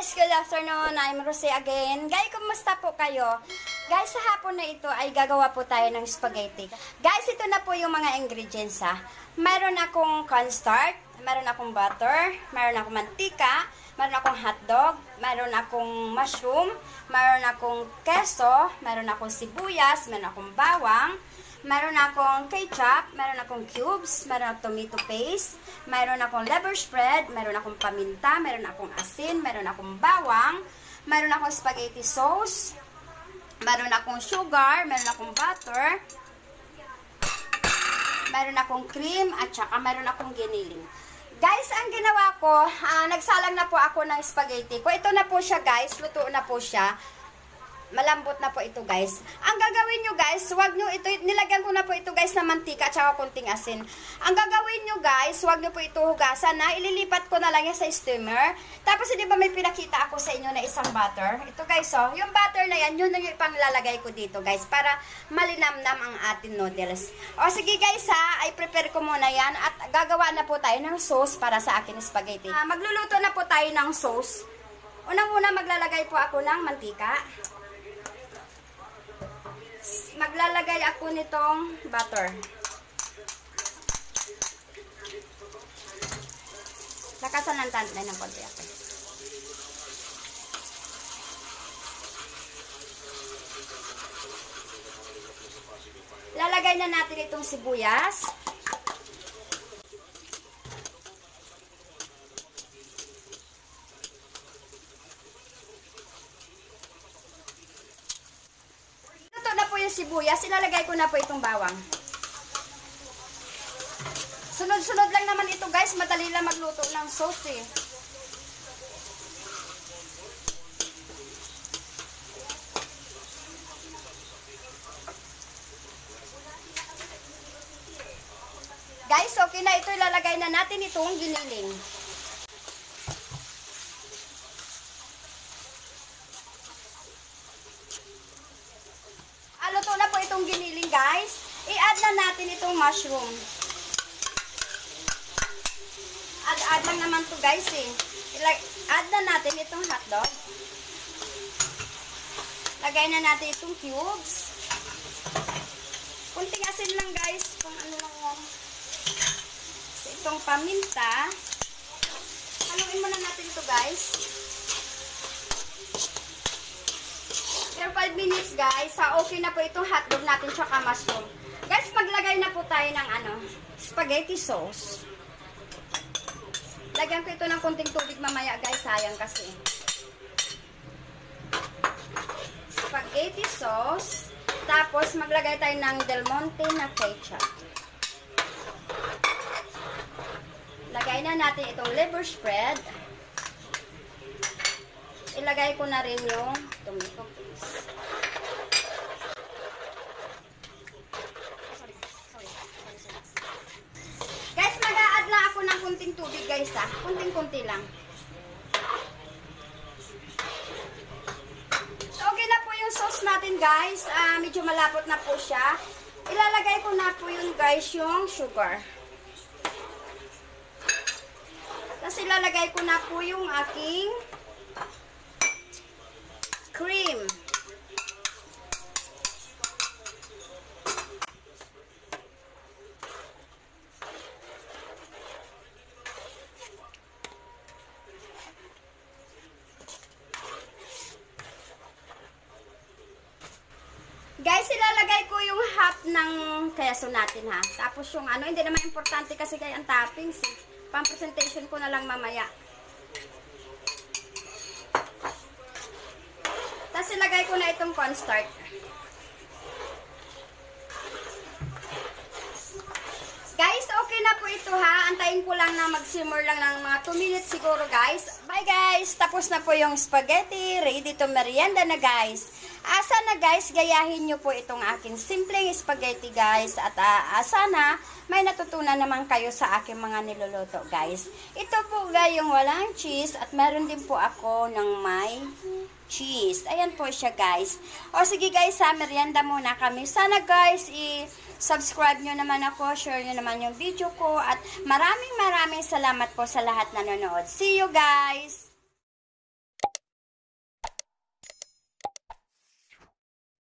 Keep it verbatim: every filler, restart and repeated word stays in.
guys, good afternoon. I'm Rosie again. Guys, kumusta po kayo? Guys, sa hapon na ito ay gagawa po tayo ng spaghetti. Guys, ito na po yung mga ingredients ha. Mayroon akong cornstarch, mayroon akong butter, mayroon akong mantika, mayroon akong hotdog, mayroon akong mushroom, mayroon akong keso, mayroon akong sibuyas, mayroon akong bawang, mayroon akong ketchup, mayroon akong cubes, mayroon akong tomato paste, mayroon akong liver spread, mayroon akong paminta, mayroon akong asin, mayroon akong bawang, mayroon akong spaghetti sauce, mayroon akong sugar, mayroon akong butter, mayroon akong cream, at saka mayroon akong giniling. Guys, ang ginawa ko, uh, nagsalang na po ako ng spaghetti ko. Ito na po siya guys, luto na po siya. Malambot na po ito guys. Ang gagawin nyo guys, wag nyo ito, nilagyan ko na po ito guys na mantika at saka konting asin. Ang gagawin nyo guys, wag nyo po ito hugasan na, ililipat ko na lang yan sa steamer. Tapos hindi ba may pinakita ako sa inyo na isang butter? Ito guys oh, yung butter na yan, yun na yung ipanglalagay ko dito guys, para malinamnam ang ating noodles. O sige guys ha, ay prepare ko muna yan at gagawa na po tayo ng sauce para sa akin spaghetti. Uh, magluluto na po tayo ng sauce. Unang-una maglalagay po ako ng mantika. Maglalagay ako nitong butter. Lakasan ng tantay ng konti ako. Lalagay na natin itong sibuyas. Sibuyas, ilalagay ko na po itong bawang. Sunod-sunod lang naman ito guys, madali lang magluto ng sauce eh. Guys, okay na ito, ilalagay na natin itong giniling. Luto na po itong giniling guys. I-add na natin itong mushroom. Add-add lang naman to guys eh. Add na natin itong hotdog. Lagay na natin itong cubes. Kunting asin lang guys. Kung ano lang yung itong paminta. Haluin muna natin ito guys. Pero five minutes guys, ha, okay na po itong hotdog natin tsaka mushroom. Guys, maglagay na po tayo ng ano, spaghetti sauce. Lagyan ko ito ng konting tubig mamaya guys, sayang kasi. Spaghetti sauce. Tapos maglagay tayo ng Del Monte na ketchup. Lagay na natin itong liver spread. Ilagay ko na rin yung tomato paste. Guys, mag-a-add lang ako ng kunting tubig guys ha. Kunting-kunti lang. So, okay na po yung sauce natin guys. Uh, medyo malapot na po siya. Ilalagay ko na po yun guys yung sugar. Tapos ilalagay ko na po yung aking cream. Guys, ilalagay ko yung half ng keso natin ha. Tapos yung ano, hindi naman importante kasi kaya ang toppings eh. Pang-presentation ko na lang mamaya. Tapos ilagay ko na itong cornstarch. Guys, okay na po ito ha. Antayin ko lang na mag-simmer lang ng mga two minutes siguro guys. Bye guys! Tapos na po yung spaghetti. Ready to merienda na guys. Asa na guys, gayahin nyo po itong akin simpleng spaghetti guys. At uh, sana may natutunan naman kayo sa aking mga niluluto guys. Ito po guys yung walang cheese. At meron din po ako ng may cheese. Ayan po siya guys. O sige guys ha, merienda muna kami. Sana guys i-subscribe nyo naman ako, share nyo naman yung video ko. At maraming maraming salamat po sa lahat na nanonood. See you guys!